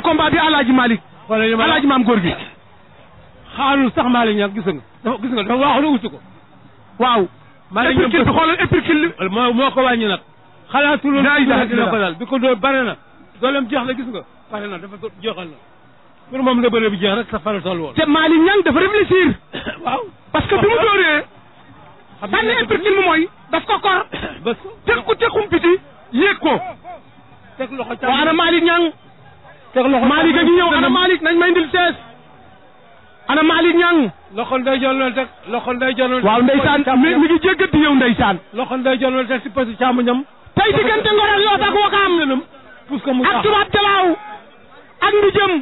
combat bi Alaaji Malick Alaaji Maam Góor gi xaarul sax Malick Niang gis nga dafa waaxu na wutu ko waaw Malick Niang bi xoolal épicule moo ko wàññi nag xalaatul dina ko dal bi ko doo bare na dooleem jeex la gis nga pare na dafa jeexal na pour moom la bëre bi jeex rek sa fara toll woon te Malick Niang dafa réfléchir waaw parce que bi mu dooree sànni épicule mu mooy daf ko kor teg ko tekum piti yéeg ko teg loxo waaw ana Malick Niang teg loxo Malick a ngi ñëw ana Malick nañ may ndil sees ana Malick Niang loxo nday jonal teg loxo nday jonal waaw ndeysaan mi ngi jéggati yow ndeysaan loxo nday jonal teg si pasi càmmoñam tey diggante Ngor ak Yoff ak Wakaam pousse ko mu ak tubaab jalaaw ak ndijëm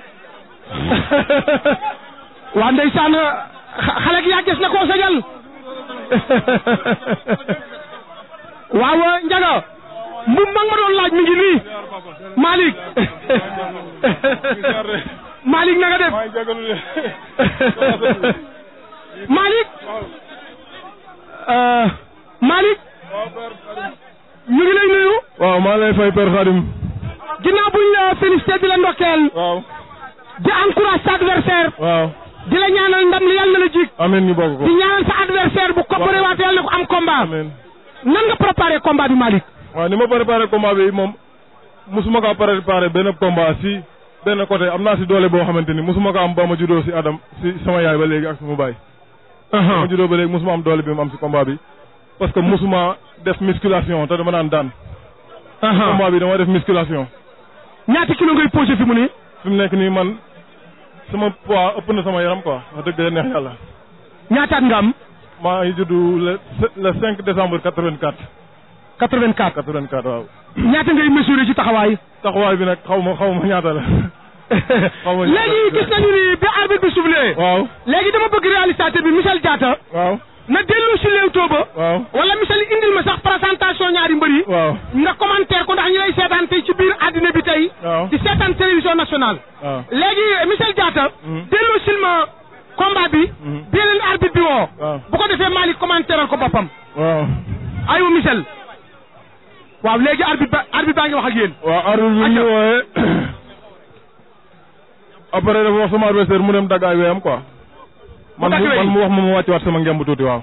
waa ndeysaan xale gi yàgges na koo sañal waaw Njaga mbub mag ma doon laaj mi ngi nii Malick Malick na nga def Malick Malick ñu ngi lay nuyu waaw maa lay fay Père Khadim ginnaaw buñ la félicité di la ndokkeel waaw di encourage sa adversaire waaw di la ñaanal ndam li yàlla na la jik amiin ñu bokk ko di ñaanal sa adversaire bu coppare waate yàlla na ko am combat amiin nan nga préparé combat bi Malick waaw ni ma préparé combat bi moom musuma kaa préparé benn combat si benn côté am naa si doole boo xamante ni musuma ko am ba ma juddoo si Adam si sama yaay ba léegi ak sama baay ma juddoo ba léegi musuma am doole bi mu am si combat bi parce que musuma def musculation te dama daan daan combat bi dama def musculation ñaata kilo ngay posé fi mu ne fi mu nekk nii man sama poids ëpp na sama yaram quoi wax dëgg neex yàlla ñaataat nga am maa ngi juddu le 5 décembre 84 84 waaw ñaata ngay mesuré ci taxawaay bi nag xaw ma ñaata la léegi gis nañu ni bi arbitre bi soufflé waaw léegi dama bëgg réalisateur bi Michel Diatta waaw na dellu si Leewtoo ba waaw wala Michel indil ma sax présentation ñaari mbër yi waaw nga commentaire ko ndax ñi lay seetaan tey ci biir àddina bi tey waaw di seetaan télévision nationale waaw léegi Michel Diatta dellu sil ma combat bi bi leen arbitre bi woo bu ko defee Malick commentaire ko boppam waaw aywa Michel waaw léegi arbitre baa ngi wax ak yéen waaw arbitre bi ñu wooyee après dafa wax sama adversaire mu dem dagg ay weyam quoi man mu wax ma wàcc waat sama ngemb tuuti waaw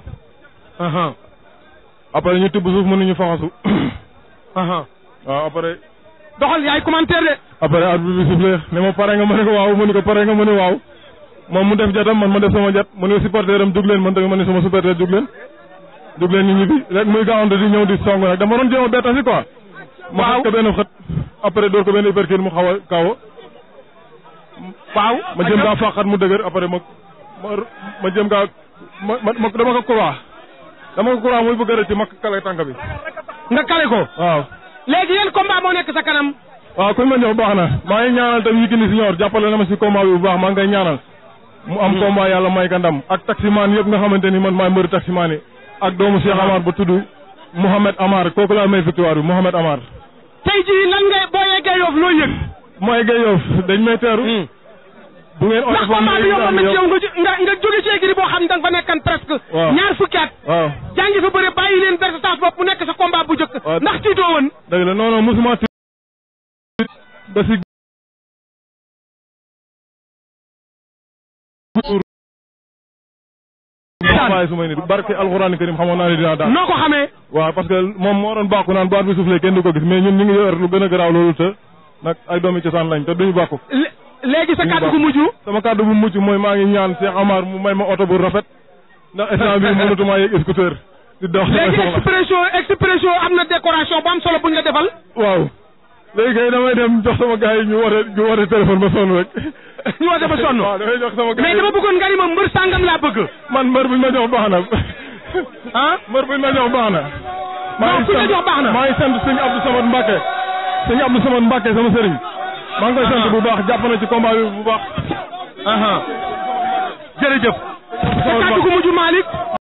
après ñu tibb suuf mënuñu faxasu waaw après doxal yaay commentaire de après arbitre bi sifflé ne ma pare nga ma ne ko waaw mu ni ko pare nga ma ne waaw moom mu def jatam man ma def sama jat mu ne supporter am jug leen man tamit ma ne sama supporter jug leen ñu ñibbi rek muy gaawante di ñëw di song nag dama doon jéem a bettasi quoi ma xat ko benn xët après door ko benn hypercule mu xaw a kaw waaw ma jëm kaa fàqat mu dëgër après ma jëm kaa ma dama ko courant muy bëgg a rëcc ma kale tànk bi nga kale ko waaw léegi yéen combat moo nekk sa kanam waaw kuñ ma jox baax na maa ngi ñaanal tam Yékini Senior jàppale na ma si combat bi bu baax maa ngi koy ñaanal mu am combat yàlla may ka ndam ak taximaan yëpp nga xamante ni man maay mbëri taximaan yi ak doomu Cheikh Amar ba tudd Mouhamed Amar kooku laa may victoire bi Mouhamed Amar tey jii lan ngay boo yeggee Yoff loo yëg moo yeggee Yoff dañ may teeru bu ngeen ndax combat bi yomb na ci yow nga jóge ci écurie boo xam ne da nga fa nekkan presque ñaar fukki at waaw jàngi fa bëre bàyyi leen persistance bopp mu nekk sa combat bu njëkk ndax tiitoo woon dëgg la non mosuma tiit ba si waaye su may ni barke alxuraan karim xamoon naa ne dinaa daan noo ko xamee waaw parce que moom moo doon bàkku naan bu arbitre bi soufflé kenn du ko gis mais ñun ñu ngi yor lu gën a garaaw loolu te nag ay doomi cosaan lañ te duñu bàkku léegi sa kàddu gu mujj sama kàddu bu mujj mooy maa ngi ñaan Cheikh Amar mu may ma oto bu rafet ndax instant bi mënatuma yegg scooter di dox léegi expression am na décoration bu am solo buñ la defal waaw léegi kay damay dem jox sama gars yi ñu woote téléphone ba sonn rek ñu woote ba sonn waaw damay jox sama gars yi mais dama bëggoon nga ni ma mbër sàngam laa bëgg man mbër buñ ma jox baax na mbër buñ ma jox baax na non kuñ la jox baax na maa ngi sant sëñ Abdou Samad Mbacke sama sëriñ maa ngi koy sant bu baax jàpp na ci combat bi bu baax jërëjëf sa kàddu gu mujj Malick